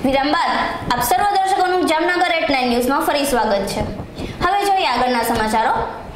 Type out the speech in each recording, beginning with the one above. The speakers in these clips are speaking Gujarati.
વિરામ બાદ આપ સર્વ દર્શકોનું જામનગર એટ 9 ન્યૂઝમાં ફરી સ્વાગત છે। હવે જોઈએ આગળના સમાચારો।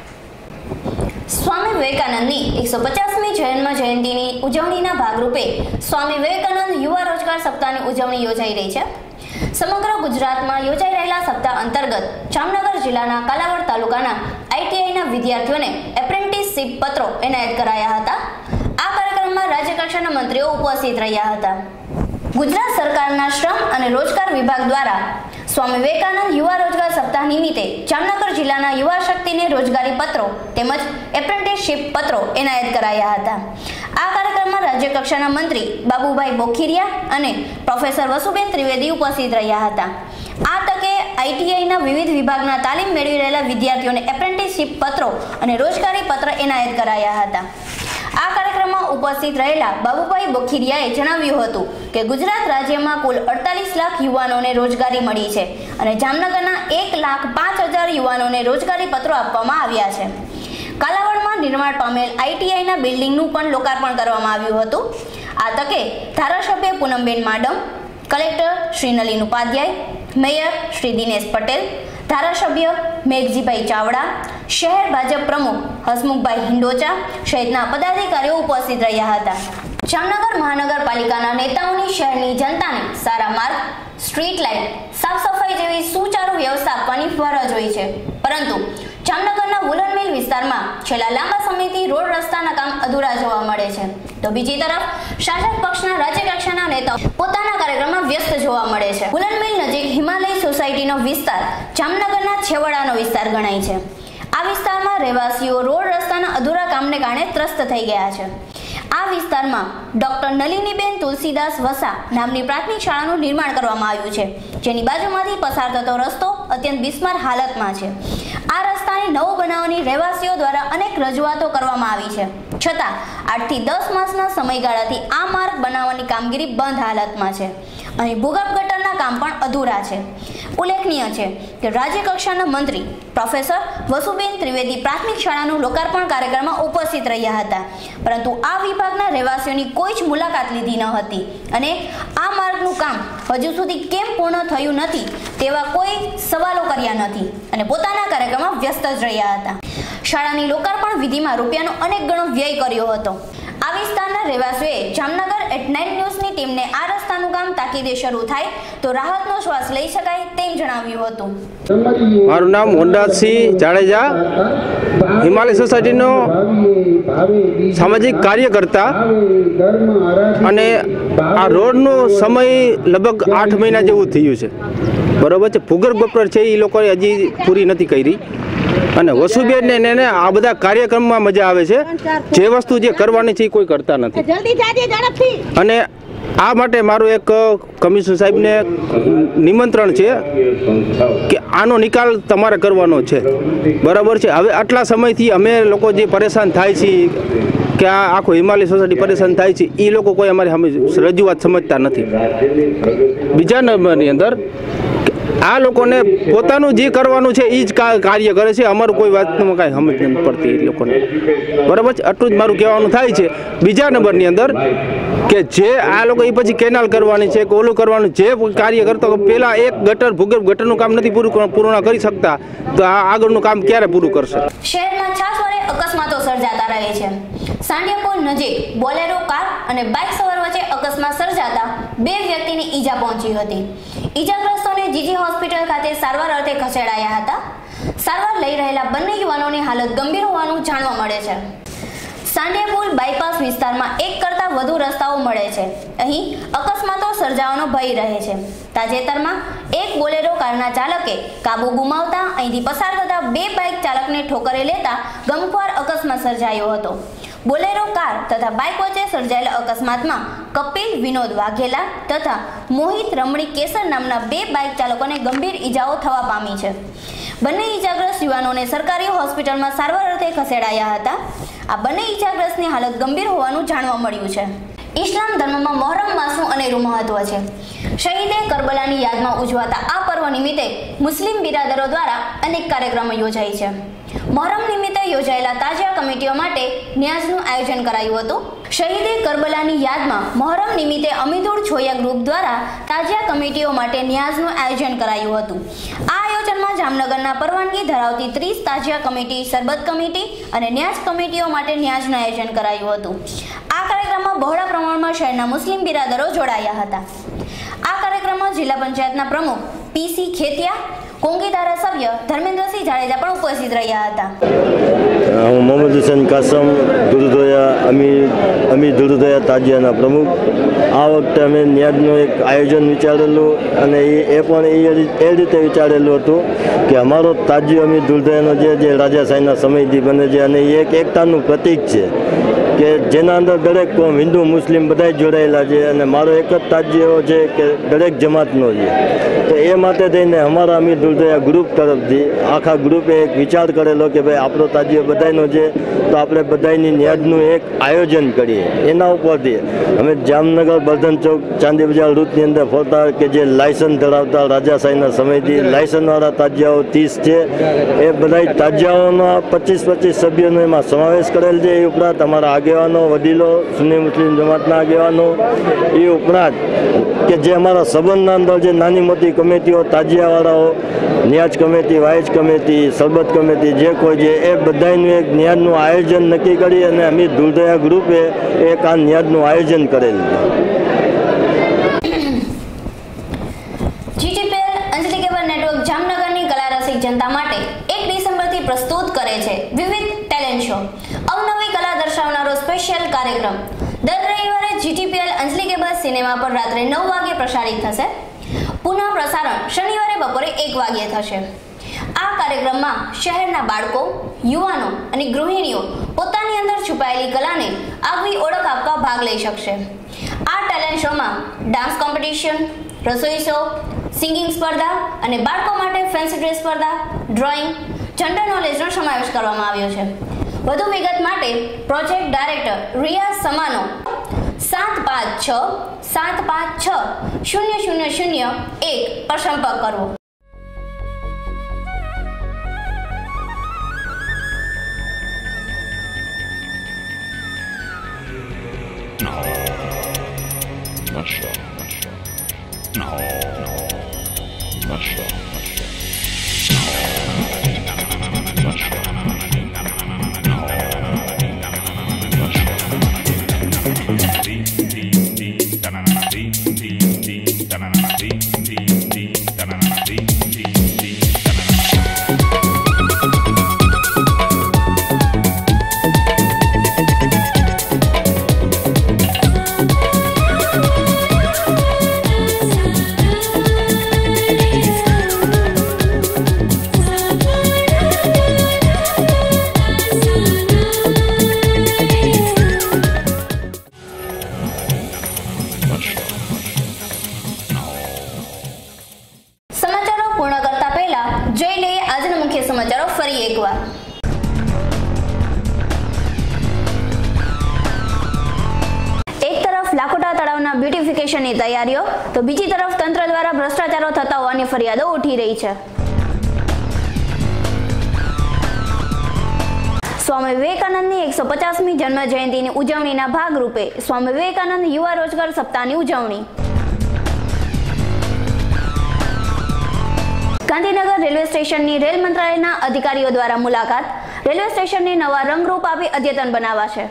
સ્વામી વિવેકાનંદની 150મી જન્મ જયંતિની ઉજવણીના ભાગરૂપે સ્વામી વિવેકાનંદ યુવા રોજગાર સપ્તાહની ઉજવણી યોજાઈ રહી છે। સમગ્ર ગુજરાતમાં યોજાઈ રહેલા સપ્તાહ અંતર્ગત જામનગર જિલ્લાના કાલાવડ તાલુકાના આઈટીઆઈના વિદ્યાર્થીઓને એપ્રેન્ટિસશીપ પત્રો એનાયત કરાયા હતા। આ કાર્યક્રમમાં રાજ્યકક્ષાના મંત્રીઓ ઉપસ્થિત રહ્યા હતા। ગુજરાત સરકારના શ્રમ અને રોજગાર વિભાગ દ્વારા સ્વામી વિવેકાનંદ યુવા રોજગાર સપ્તાહ નિમિત્તે જામનગર જિલ્લાના યુવા શક્તિને રોજગારી પત્રો તેમજ એપ્રેન્ટિસશીપ પત્રો એનાયત કરાયા હતા। આ કાર્યક્રમમાં રાજ્યકક્ષાના મંત્રી બાબુભાઈ બોખીરિયા અને પ્રોફેસર વસુબેન ત્રિવેદી ઉપસ્થિત રહ્યા હતા। આ તકે આઈટીઆઈના વિવિધ વિભાગના તાલીમ મેળવી રહેલા વિદ્યાર્થીઓને એપ્રેન્ટિસશીપ પત્રો અને રોજગારી પત્ર એનાયત કરાયા હતા। આ કાર્યક્રમમાં ઉપસ્થિત રહેલા બાબુભાઈ બોખીરિયાએ જણાવ્યું હતું કે ગુજરાત રાજ્યમાં કુલ 48 લાખ યુવાનોને રોજગારી મળી છે અને જામનગરના 1,05,000 યુવાનોને રોજગારી પત્રો આપવામાં આવ્યા છે। કાલાવડમાં નિર્માણ પામેલ આઈટીઆઈના બિલ્ડિંગનું પણ લોકાર્પણ કરવામાં આવ્યું હતું। આ તકે ધારાસભ્ય પૂનમબેન માડમ, કલેક્ટર શ્રી નલિન ઉપાધ્યાય, મેયર શ્રી દિનેશ પટેલ, ધારાસભ્ય મેઘજીભાઈ ચાવડા, શહેર ભાજપ પ્રમુખ હસમુખભાઈ હિંડોચા સહિતના પદાધિકારીઓ ઉપસ્થિત રહ્યા હતા। જામનગર મહાનગરપાલિકાના નેતાઓની શહેરની જનતાને સારા માર્ગ, સ્ટ્રીટ લાઇટ, સાફ સફાઈ જેવી સુચારુ વ્યવસ્થા આપવાની ફરજ હોય છે, પરંતુ જામનગરના વુલન મિલ વિસ્તારમાં છેલ્લા લાંબા સમયથી રોડ રસ્તાના કામ અધૂરા જોવા મળે છે, તો બીજી તરફ શાસક પક્ષના રાજ્યકક્ષાના નેતાઓ પોતાના કાર્યક્રમમાં વ્યસ્ત જોવા મળે છે। વુલન મિલ નજીક હિમાલય સોસાયટીનો વિસ્તાર જામનગરના છેવાડાનો વિસ્તાર ગણાય છે। આ વિસ્તારમાં રહેવાસીઓ રોડ રસ્તાના અધૂરા કામને કારણે ત્રસ્ત થઈ ગયા છે। આ વિસ્તારમાં ડોક્ટર નલિનીબેન તુલસીદાસ વસા નામની પ્રાથમિક શાળાનું નિર્માણ કરવામાં આવ્યું છે, જેની બાજુમાંથી પસાર થતો રસ્તો અત્યંત બિસ્માર હાલતમાં છે। આ રસ્તાને નવો બનાવવાની રહેવાસીઓ દ્વારા અનેક રજૂઆતો કરવામાં આવી છે, છતાં 8 થી 10 માસના સમયગાળાથી આ માર્ગ બનાવવાની કામગીરી બંધ હાલતમાં છે। અહીં ભૂગર્ભ ગટરના કામ પણ અધૂરા છે। ઉલ્લેખનીય છે કે રાજ્યકક્ષાના મંત્રી પ્રોફેસર વસુબેન ત્રિવેદી પ્રાથમિક શાળાનું લોકાર્પણ કાર્યક્રમમાં ઉપસ્થિત રહ્યા હતા, પરંતુ આ વિભાગના રહેવાસીઓની કોઈ જ મુલાકાત લીધી ન હતી અને આ માર્ગનું કામ હજુ સુધી કેમ પૂર્ણ થયું નથી તેવા કોઈ સવાલો કર્યા નથી અને પોતાના કાર્યક્રમમાં વ્યસ્ત જ રહ્યા હતા। શાળાની લોકાર્પણ વિધિમાં રૂપિયાનો અનેક ગણો વ્યય કર્યો હતો। આ વિસ્તારના રહેવાસીઓએ જામનગર એટ 9 ન્યૂઝની ટીમને આ રસ્તાનું કામ તાકીદે શરૂ થાય તો રાહતનો શ્વાસ લઈ શકાય તેમ જણાવ્યું હતું। મારું નામ મોહનદાસસિંહ જાડેજા, હિમાલય સોસાયટીનો સામાજિક કાર્યકર્તા, અને આ રોડનો સમય લગભગ 8 મહિના જેવું થયું છે, બરોબર છે। ભૂગર્ભ ગટર છે એ લોકોએ હજી પૂરી નથી કરી અને વસુબેન ને આ બધા કાર્યક્રમમાં મજા આવે છે, જે વસ્તુ જે કરવાની છે એ કોઈ કરતા નથી। અને આ માટે મારું એક કમિશનર સાહેબને નિમંત્રણ છે કે આનો નિકાલ તમારે કરવાનો છે, બરાબર છે। હવે આટલા સમયથી અમે લોકો જે પરેશાન થાય છે કે આ આખો હિમાલય સોસાયટી પરેશાન થાય છે, એ લોકો કોઈ અમારી રજૂઆત સમજતા નથી। બીજા નંબરની અંદર આ લોકોને પોતાનું જે કરવાનું છે એ જ કાર્ય કરે છે, અમારું કોઈ વાતમાં કાંઈ સમજ નથી પડતી એ લોકોને, બરાબર છે। આટલું જ મારું કહેવાનું થાય છે। બીજા નંબરની અંદર કે જે આ લોકો એ પછી કેનાલ કરવાની છે કે ઓલું કરવાનું, જે કાર્ય કરતો પહેલાં એક ગટર ભૂગર્ભ ગટરનું કામ નથી પૂર્ણ કરી શકતા, તો આ આગળનું કામ ક્યારે પૂરું કરશે? શહેરમાં છાસવારે અકસ્માતો સર્જાતા રહે છે। સાંડિયાપુર નજીક બોલેરો કાર અને બાઇક સવાર વચ્ચે અકસ્માત સર્જાતા 2 વ્યક્તિને ઈજા પહોંચી હતી। ઈજાગ્રસ્તોને જીજી હોસ્પિટલ ખાતે સારવાર અર્થે ખસેડાયા હતા। સારવાર લઈ રહેલા બંને યુવાનોની હાલત ગંભીર હોવાનું જાણવા મળે છે। સાંડિયાપુર બાયપાસ વિસ્તારમાં એક કરતાં વધુ રસ્તાઓ મળે છે, અહીં અકસ્માતો સર્જાવાનો ભય રહે છે। તાજેતરમાં એક બોલેરો કારના ચાલકે કાબુ ગુમાવતા અહીંથી પસાર થતા 2 બાઇક ચાલકને ઠોકરે લેતા ગમખ્વાર અકસ્માત સર્જાયો હતો। બોલેરો કાર તથા બાઇક વચ્ચે સર્જાયેલા અકસ્માતમાં કપિલ વિનોદ વાઘેલા તથા મોહિત રમણી કેસર નામના 2 બાઇક ચાલકોને ગંભીર ઈજાઓ થવા પામી છે। બંને ઈજાગ્રસ્ત યુવાનોને સરકારી હોસ્પિટલમાં સારવાર અર્થે ખસેડાયા હતા। આ બંને ઈજાગ્રસ્તની હાલત ગંભીર હોવાનું જાણવા મળ્યું છે। ઇસ્લામ ધર્મમાં મોહરમ માસનું અનેરું મહત્વ છે. શહીદે કરબલાની યાદમાં ઉજવાતા આ પર્વ નિમિત્તે મુસ્લિમ બિરાદરો દ્વારા અનેક કાર્યક્રમો યોજાય છે. મોહરમ નિમિત્તે યોજાયેલા તાજિયા કમિટીઓ માટે ન્યાઝનું આયોજન કરાયું હતું. શહીદે કરબલાની યાદમાં મોહરમ નિમિત્તે અમીદુલ છોયા ગ્રુપ દ્વારા તાજિયા કમિટીઓ માટે ન્યાઝનું આયોજન કરાયું હતું. આ આયોજનમાં જામનગરના પરવાનગી ધરાવતી 30 તાજિયા કમિટી, સરબત કમિટી અને ન્યાઝ કમિટીઓ માટે ન્યાઝનું આયોજન કરાયું હતું. આ કાર્યક્રમમાં બહોળા પ્રમાણમાં શહેરના મુસ્લિમ બિરાદરો જોડાયા હતા. આ કાર્યક્રમમાં જિલ્લા પંચાયતના પ્રમુખ પીસી ખેતિયા, કોંગી ધારાસભ્ય ધર્મેન્દ્રસિંહ જાડેજા પણ ઉપસ્થિત રહ્યા હતા. હું મોહમ્મદ હુસૈન કાસમ અમી દુરુદયા તાજિયાના પ્રમુખ. આ વખતે અમે ન્યાજનું એક આયોજન વિચારેલું અને એ પણ એ રીતે વિચારેલું હતું કે અમારો તાજિયો અમી દુરુદયાનો જે રાજાશાહીના સમયથી બને છે અને એ એક એકતાનું પ્રતીક છે કે જેના અંદર દરેક કોમ, હિન્દુ મુસ્લિમ બધા જોડાયેલા છે અને મારો એક જ તાજિયો છે કે દરેક જમાતનો છે. તો એ માટે થઈને અમારા અમીર દુર્દયા ગ્રુપ તરફથી આખા ગ્રુપે એક વિચાર કરેલો કે ભાઈ આપણો તાજિયો બધાનો છે તો આપણે બધાની ન્યાજનું એક આયોજન કરીએ. એના ઉપરથી અમે જામનગર બર્ધન ચોક ચાંદી બજાર રૂટની અંદર ફરતા કે જે લાયસન્સ ધરાવતા રાજાશાહીના સમયથી લાયસન્સવાળા તાજિયાઓ 30 છે, એ બધા તાજિયાઓના 25 સભ્યોનો એમાં સમાવેશ કરેલ છે. એ ઉપરાંત અમારા આગેવાનો, વડીલો, સુન્ની મુસ્લિમ જમાતના આગેવાનો, એ ઉપરાંત કે જે અમારા સંબંધના અંદર જે નાની મોટી કમિટીઓ, તાજિયાવાળાઓ, ન્યાજ કમિટી, વાઇઝ કમિટી, સરબત કમિટી જે કોઈ છે એ બધાનું એક ન્યાજનું આયોજન નક્કી કરી અને અમીર દુર્દયા ગ્રુપે એક આ ન્યાજનું આયોજન કરેલું. જીટીપીએલ અંજલિ કેબલ નેટવર્ક જામનગરની કલારસિક જનતા માટે 1 ડિસેમ્બરથી પ્રસ્તુત કરે છે વિવિધ ટેલેન્ટ શો, અવનવી કલા દર્શાવનારો સ્પેશિયલ કાર્યક્રમ. દર રવિવારે જીટીપીએલ અંજલિ કેબલ સિનેમા પર રાત્રે 9 વાગે પ્રસારિત થશે. પુનઃ પ્રસારણ શનિવારે બપોરે 1 વાગ્યે થશે. આ કાર્યક્રમમાં શહેરના બાળકો, યુવાનો અને ગૃહિણીઓ પોતાની અંદર છુપાયેલી કલાને આગવી ઓળખ આપવા ભાગ લઈ શકશે. આ ટેલેન્ટ શોમાં ડાન્સ કોમ્પિટિશન, રસોઈ શો, સિંગિંગ સ્પર્ધા અને બાળકો માટે ફેન્સી ડ્રેસ સ્પર્ધા, ડ્રોઈંગ, જનરલ નોલેજનો સમાવેશ કરવામાં આવ્યો છે. વધુ વિગત માટે પ્રોજેક્ટ ડાયરેક્ટર રિયાઝ સમાનો 756-756-0001 પર સંપર્ક કરવો. સમાચારો પૂર્ણ કરતા પહેલા જોઈ લઈએ આજના મુખ્ય સમાચારો ફરી એકવાર. એક તરફ લાખોટા તળાવના બ્યુટિફિકેશનની તૈયારીઓ તો બીજી તરફ તંત્ર દ્વારા ભ્રષ્ટાચારો થતા હોવાની ફરિયાદો ઉઠી રહી છે. સ્વામી વિવેકાનંદની 150મી જન્મ જયંતિની ઉજવણીના ભાગરૂપે સ્વામી વિવેકાનંદ યુવા રોજગાર સપ્તાહની ઉજવણી. ગાંધીનગર રેલવે સ્ટેશનની રેલ મંત્રાલયના અધિકારીઓ દ્વારા મુલાકાત. રેલવે સ્ટેશનને નવા રંગરૂપ આપી અદ્યતન બનાવાશે.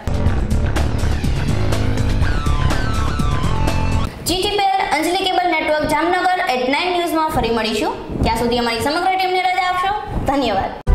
GTPL Anjali cable network Jamnagar @9 ન્યૂઝમાં ફરી મળીશું. ત્યાં સુધી અમારી સમગ્ર ટીમને રજા આપશો. ધન્યવાદ.